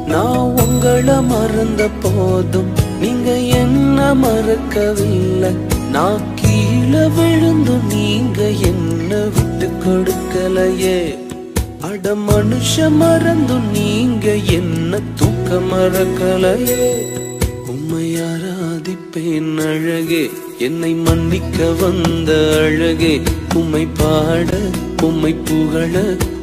நான் உங்களை மறந்த போதும் நீங்க என்ன மறக்கவில்லை. நான் கீழே விழுந்து நீங்க என்ன விட்டு கொடுக்கலையே. அட மனுஷ மறந்து நீங்க என்ன தூக்க மறக்கலையே. உம்மை ஆராதிப்பேன் அழகே, என்னை மன்னிக்க வந்த அழகே. உம்மை பாட உம்மை புகழ